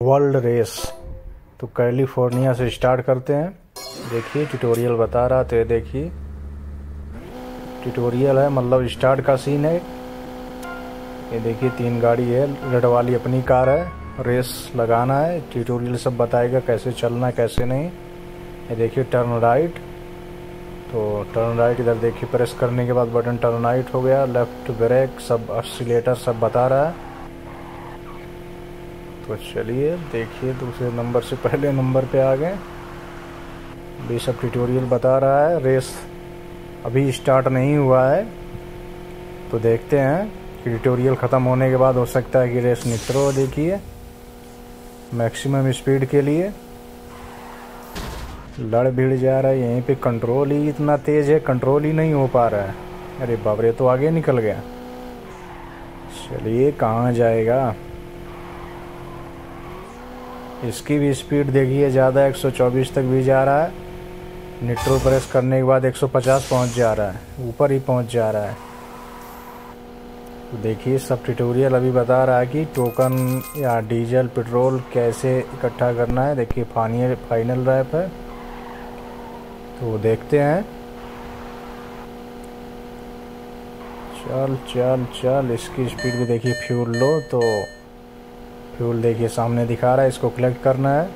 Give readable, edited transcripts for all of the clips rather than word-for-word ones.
World race. तो California से start करते हैं। देखिए ट्यूटोरियल बता रहा, तो ये देखिए ट्यूटोरियल है, मतलब स्टार्ट का सीन है। ये देखिए 3 गाड़ी है, रेड वाली अपनी कार है, रेस लगाना है। ट्यूटोरियल सब बताएगा कैसे चलना है कैसे नहीं। ये देखिए टर्न राइट, तो टर्न राइट इधर देखिए प्रेस करने के बाद बटन टर्न राइट हो गया। लेफ्ट ब्रेक सब, एक्सीलेटर सब बता रहा है। तो चलिए देखिए दूसरे नंबर से पहले नंबर पे आ गए। ये सब ट्यूटोरियल बता रहा है। रेस अभी स्टार्ट नहीं हुआ है, तो देखते हैं कि ट्यूटोरियल ख़त्म होने के बाद हो सकता है कि रेस नित्रो। देखिए मैक्सिमम स्पीड के लिए लड़ भिड़ जा रहा है। यहीं पे कंट्रोल ही इतना तेज़ है, कंट्रोल ही नहीं हो पा रहा है। अरे बाप रे, तो आगे निकल गया। चलिए कहाँ जाएगा। इसकी भी स्पीड देखिए ज़्यादा, 124 तक भी जा रहा है। निट्रो प्रेस करने के बाद 150 पहुंच जा रहा है, ऊपर ही पहुंच जा रहा है। तो देखिए सब ट्यूटोरियल अभी बता रहा है कि टोकन या डीजल पेट्रोल कैसे इकट्ठा करना है। देखिए फाइनल रैप है, तो देखते हैं। चल चल चल, इसकी स्पीड भी देखिए। फ्यूल लो, तो फ्यूल देखिए सामने दिखा रहा है, इसको कलेक्ट करना है।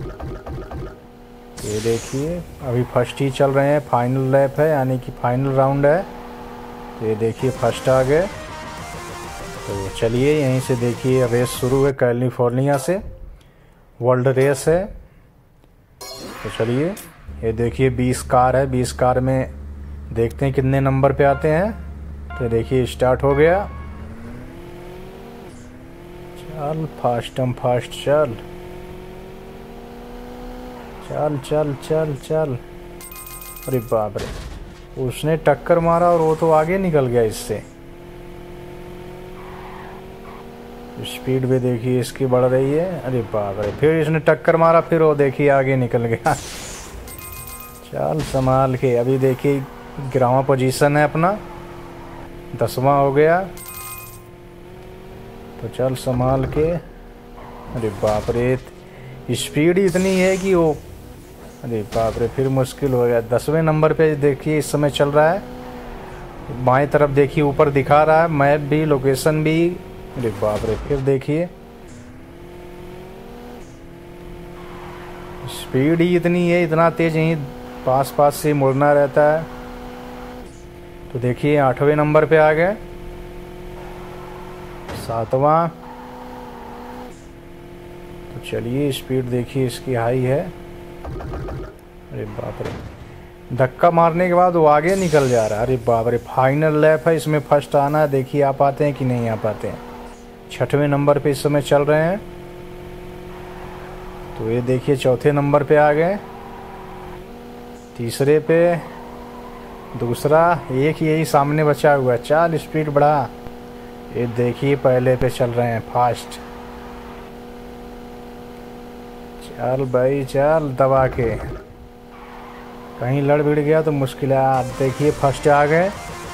ये देखिए अभी फर्स्ट ही चल रहे हैं, फाइनल लैप है यानी कि फाइनल राउंड है। तो ये देखिए फर्स्ट आ गए। तो चलिए यहीं से देखिए रेस शुरू है, कैलिफोर्निया से वर्ल्ड रेस है। तो चलिए ये देखिए 20 कार है, 20 कार में देखते हैं कितने नंबर पे आते हैं। तो देखिए स्टार्ट हो गया। चल फास्टम फास्ट चल चल चल चल चल। अरे बाप रे, उसने टक्कर मारा और वो तो आगे निकल गया इससे। स्पीड भी देखिए इसकी बढ़ रही है। अरे बाप रे, फिर इसने टक्कर मारा, फिर वो देखिए आगे निकल गया। चल संभाल के। अभी देखिए 11वां पोजीशन है अपना, 10वां हो गया। तो चल संभाल के। अरे बाप रे, स्पीड इतनी है कि वो, अरे बाप रे, फिर मुश्किल हो गया। 10वें नंबर पे देखिए इस समय चल रहा है। बाएं तरफ देखिए ऊपर दिखा रहा है मैप भी, लोकेशन भी। अरे बाप रे, फिर देखिए स्पीड ही इतनी है, इतना तेज, यहीं पास पास से मुड़ना रहता है। तो देखिए 8वें नंबर पे आ गए, 7वां। तो चलिए स्पीड देखिए इसकी हाई है। अरे बाप रे, धक्का मारने के बाद वो आगे निकल जा रहा है। अरे बाप रे, फाइनल लैप है, इसमें फर्स्ट आना है। देखिए आ पाते हैं कि नहीं आ पाते हैं। 6वें नंबर पे इस समय चल रहे हैं। तो ये देखिए 4थे नंबर पे आ गए, 3रे पे, दूसरा, एक यही सामने बचा हुआ है। चल स्पीड बढ़ा। ये देखिए पहले पे चल रहे हैं फास्ट। चल भाई चल दबा के, कहीं लड़ भिड़ गया तो मुश्किल है। देखिए फर्स्ट आ गए।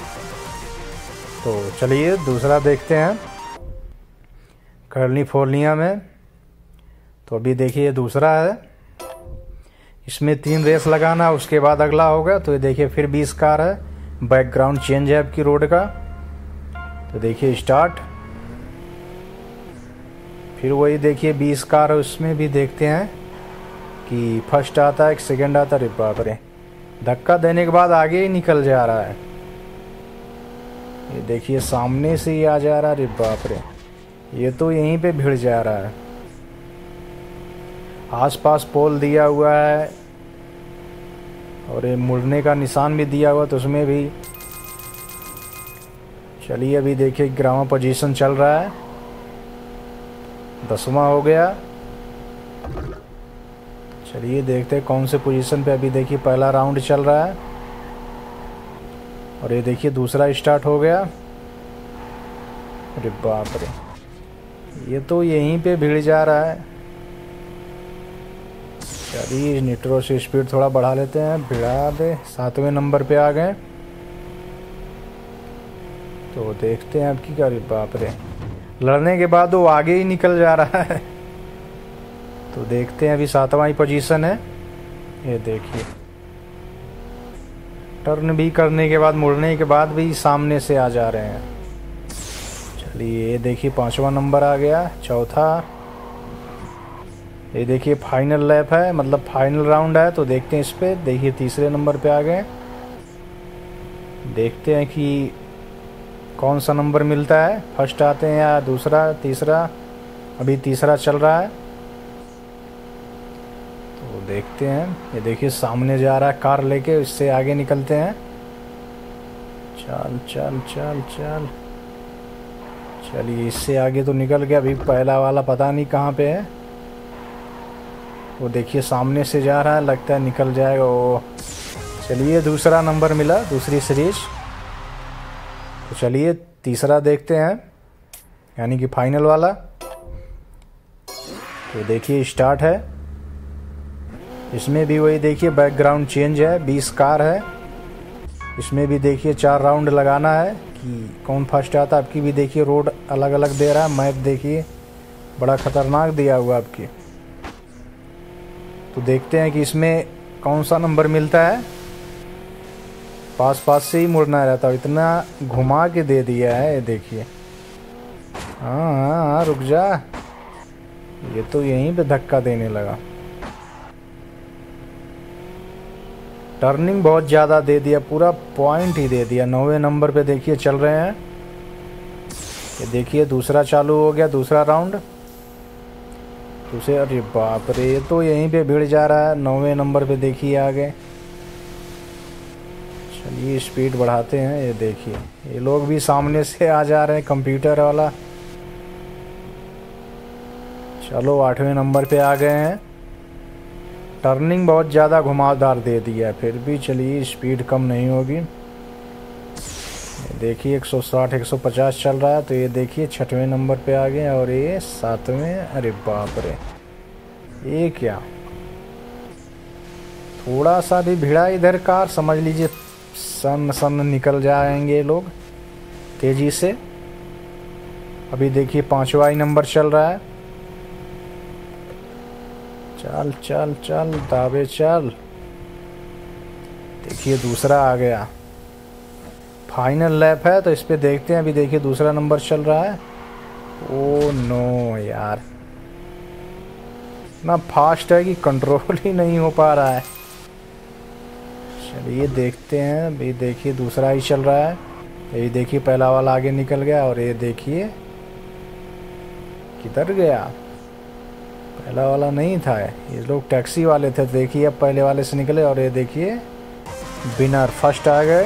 तो चलिए दूसरा देखते हैं कैलिफोर्निया में। तो अभी देखिए दूसरा है, इसमें 3 रेस लगाना, उसके बाद अगला होगा। तो ये देखिए फिर 20 कार है, बैकग्राउंड चेंज है आपकी रोड का। तो देखिए स्टार्ट, फिर वही देखिए 20 कार है, उसमें भी देखते हैं कि फर्स्ट आता है कि सेकंड आता है। अरे बाप रे, धक्का देने के बाद आगे ही निकल जा रहा है। ये देखिए सामने से ही आ जा रहा है। अरे बाप रे, ये तो यहीं पे भिड़ जा रहा है। आसपास पोल दिया हुआ है और ये मुड़ने का निशान भी दिया हुआ, तो उसमें भी। चलिए अभी देखिए 11वां पोजीशन चल रहा है, 10वां हो गया। चलिए देखते हैं कौन से पोजीशन पे। अभी देखिए पहला राउंड चल रहा है और ये देखिए दूसरा स्टार्ट हो गया। अरे बाप रे, ये तो यहीं पे भिड़ जा रहा है। चलिए निट्रो से स्पीड थोड़ा बढ़ा लेते हैं, भिड़ा दे। 7वें नंबर पे आ गए। तो देखते हैं अब की। अरे बाप रे, लड़ने के बाद वो आगे ही निकल जा रहा है। तो देखते हैं, अभी 7वां ही पोजीशन है। ये देखिए टर्न भी करने के बाद, मुड़ने के बाद भी सामने से आ जा रहे हैं। चलिए ये देखिए 5वां नंबर आ गया, चौथा। ये देखिए फाइनल लैप है, मतलब फाइनल राउंड है। तो देखते हैं इस पे, देखिए तीसरे नंबर पे आ गए। देखते हैं कि कौन सा नंबर मिलता है, फर्स्ट आते हैं या दूसरा, तीसरा। अभी तीसरा चल रहा है, तो देखते हैं। ये देखिए सामने जा रहा है कार लेके, इससे आगे निकलते हैं। चल चल चल चल, चलिए इससे आगे तो निकल गया। अभी पहला वाला पता नहीं कहाँ पे है। वो देखिए सामने से जा रहा है, लगता है निकल जाएगा वो। चलिए दूसरा नंबर मिला, दूसरी सीरीज। तो चलिए तीसरा देखते हैं, यानी कि फाइनल वाला। तो देखिए स्टार्ट है। इसमें भी वही देखिए बैकग्राउंड चेंज है, 20 कार है। इसमें भी देखिए 4 राउंड लगाना है कि कौन फर्स्ट आता है। आपकी भी देखिए रोड अलग अलग दे रहा है, मैप देखिए बड़ा खतरनाक दिया हुआ आपकी। तो देखते हैं कि इसमें कौन सा नंबर मिलता है। पास पास से ही मुड़ना रहता है, इतना घुमा के दे दिया है। ये देखिए, हाँ हाँ हाँ रुक जा, ये तो यहीं पे धक्का देने लगा। टर्निंग बहुत ज़्यादा दे दिया, पूरा पॉइंट ही दे दिया। 9वें नंबर पे देखिए चल रहे हैं। ये देखिए दूसरा चालू हो गया, दूसरा राउंड। दूसरे, अरे बाप रे, ये तो यहीं पे भिड़ जा रहा है। 9वें नंबर पे देखिए आगे। चलिए स्पीड बढ़ाते हैं। ये देखिए ये लोग भी सामने से आ जा रहे हैं, कंप्यूटर वाला। चलो 8वें नंबर पे आ गए हैं। टर्निंग बहुत ज़्यादा घुमावदार दे दिया है, फिर भी चलिए स्पीड कम नहीं होगी। देखिए 160 150 चल रहा है। तो ये देखिए 6वें नंबर पे आ गए और ये 7वें। अरे बाप रे, ये क्या, थोड़ा सा भी भिड़ा इधर कार, समझ लीजिए सन सन निकल जाएंगे लोग तेजी से। अभी देखिए 5वां ही नंबर चल रहा है। चल चल चल दावे चल। देखिए दूसरा आ गया, फाइनल लैप है। तो इस पे देखते हैं, अभी देखिए दूसरा नंबर चल रहा है। ओ नो यार, इतना फास्ट है कि कंट्रोल ही नहीं हो पा रहा है। चलिए देखते हैं, अभी देखिए दूसरा ही चल रहा है। ये देखिए पहला वाला आगे निकल गया और ये देखिए किधर गया, पहला वाला नहीं था। ये लोग टैक्सी वाले थे। देखिए अब पहले वाले से निकले और ये देखिए विनर फर्स्ट आ गए।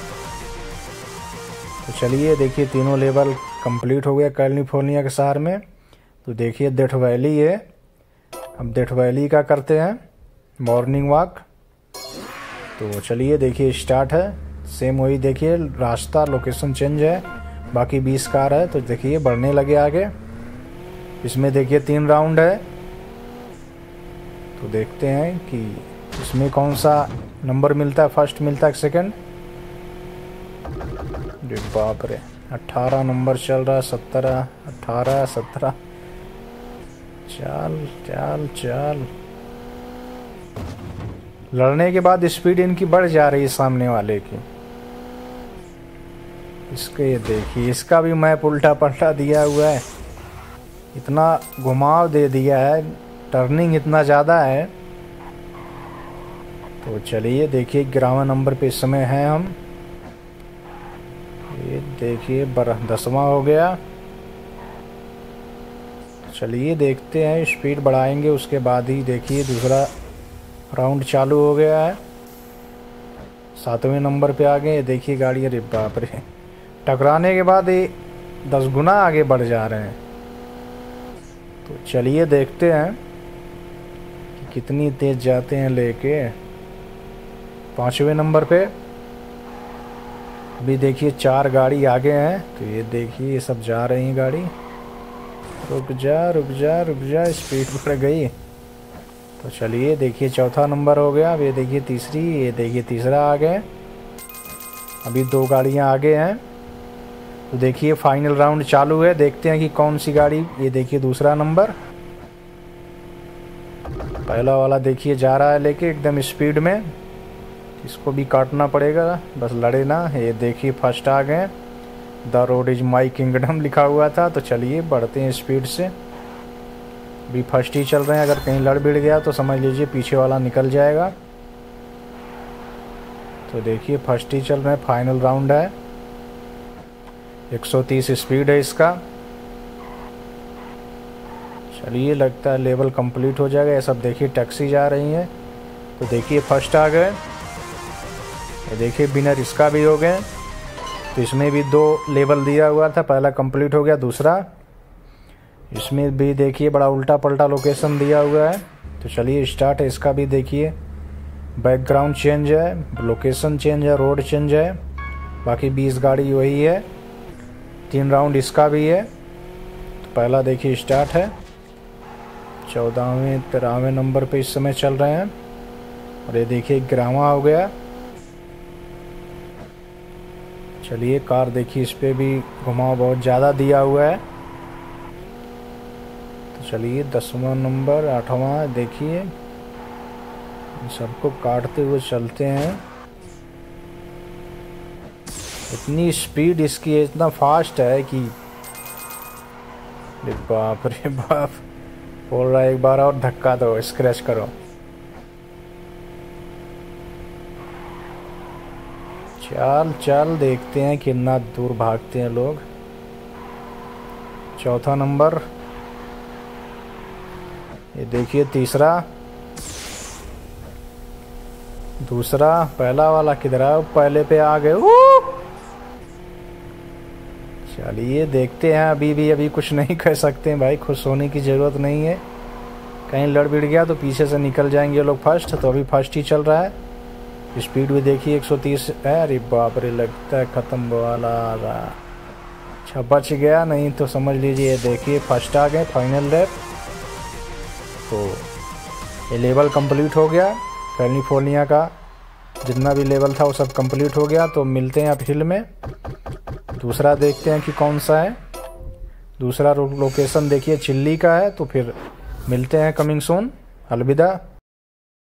तो चलिए देखिए तीनों लेवल कंप्लीट हो गया कैलिफोर्निया के शहर में। तो देखिए डेथ वैली है, अब डेथ वैली का करते हैं मॉर्निंग वॉक। तो चलिए देखिए स्टार्ट है। सेम वही देखिए रास्ता, लोकेशन चेंज है, बाकी 20 कार है। तो देखिए बढ़ने लगे आगे। इसमें देखिए 3 राउंड है। तो देखते हैं कि इसमें कौन सा नंबर मिलता है, फर्स्ट मिलता है सेकंड। बाप रे, 18 नंबर चल रहा है, 17 18 17। चल चल चल, लड़ने के बाद स्पीड इनकी बढ़ जा रही है सामने वाले की। इसके ये देखिए, इसका भी मैप उल्टा पलटा दिया हुआ है, इतना घुमाव दे दिया है, टर्निंग इतना ज़्यादा है। तो चलिए देखिए 11वें नंबर पे इस समय हैं हम। ये देखिए 10वां हो गया। चलिए देखते हैं, स्पीड बढ़ाएंगे उसके बाद ही। देखिए दूसरा राउंड चालू हो गया है, 7वें नंबर पे आ गए। देखिए गाड़ी, अरे बाप रे, टकराने के बाद ये 10 गुना आगे बढ़ जा रहे हैं। तो चलिए देखते हैं कि कितनी तेज जाते हैं लेके। 5वें नंबर पे अभी देखिए 4 गाड़ी आगे हैं। तो ये देखिए ये सब जा रही हैं गाड़ी। रुक जा रुक जा रुक जा, स्पीड बढ़ गई। तो चलिए देखिए चौथा नंबर हो गया। अब ये देखिए तीसरी, ये देखिए तीसरा आ गए। अभी 2 गाड़ियां आगे हैं। तो देखिए फाइनल राउंड चालू है, देखते हैं कि कौन सी गाड़ी। ये देखिए दूसरा नंबर। पहला वाला देखिए जा रहा है लेके एकदम स्पीड में, इसको भी काटना पड़ेगा, बस लड़े ना। ये देखिए फर्स्ट आ गए, the road is my kingdom लिखा हुआ था। तो चलिए बढ़ते हैं स्पीड से, भी फर्स्ट ही चल रहे हैं। अगर कहीं लड़ भिड़ गया तो समझ लीजिए पीछे वाला निकल जाएगा। तो देखिए फर्स्ट ही चल रहे हैं, फाइनल राउंड है, 130 स्पीड है इसका। चलिए लगता है लेवल कंप्लीट हो जाएगा। ये सब देखिए टैक्सी जा रही है। तो देखिए फर्स्ट आ गए, ये देखिए विनर इसका भी हो गए। तो इसमें भी 2 लेवल दिया हुआ था, पहला कंप्लीट हो गया, दूसरा इसमें भी देखिए बड़ा उल्टा पल्टा लोकेशन दिया हुआ है। तो चलिए स्टार्ट है, इसका भी देखिए बैकग्राउंड चेंज है, लोकेशन चेंज है, रोड चेंज है, बाकी 20 गाड़ी वही है। 3 राउंड इसका भी है। तो पहला देखिए स्टार्ट है, 14वें 13वें नंबर पे इस समय चल रहे हैं। और ये देखिए 11वां हो गया। चलिए कार देखिए, इस पे भी घुमाव बहुत ज़्यादा दिया हुआ है। तो चलिए 10वां नंबर, 8वां देखिए, इन सबको काटते हुए चलते हैं। इतनी स्पीड इसकी है, इतना फास्ट है कि बाप रे बाप। बोल रहा है एक बार और धक्का दो, स्क्रैच करो। चल चल देखते हैं कितना दूर भागते हैं लोग। 4था नंबर, ये देखिए तीसरा, दूसरा, पहला वाला किधर है? पहले पे आ गए। चलिए देखते हैं, अभी कुछ नहीं कह सकते हैं भाई, खुश होने की ज़रूरत नहीं है। कहीं लड़ भिड़ गया तो पीछे से निकल जाएंगे लोग फर्स्ट। तो अभी फर्स्ट ही चल रहा है, स्पीड भी देखिए 130 है। अरे बाप रे, लगता है ख़त्म वाला आ रहा। अच्छा बच गया, नहीं तो समझ लीजिए। देखिए फर्स्ट आ गए, फाइनल लैप। तो ये लेवल कंप्लीट हो गया, कैलिफोर्निया का जितना भी लेवल था वो सब कंप्लीट हो गया। तो मिलते हैं अब हिल में। दूसरा देखते हैं कि कौन सा है। दूसरा लोकेशन देखिए चिल्ली का है। तो फिर मिलते हैं कमिंग सून। अलविदा।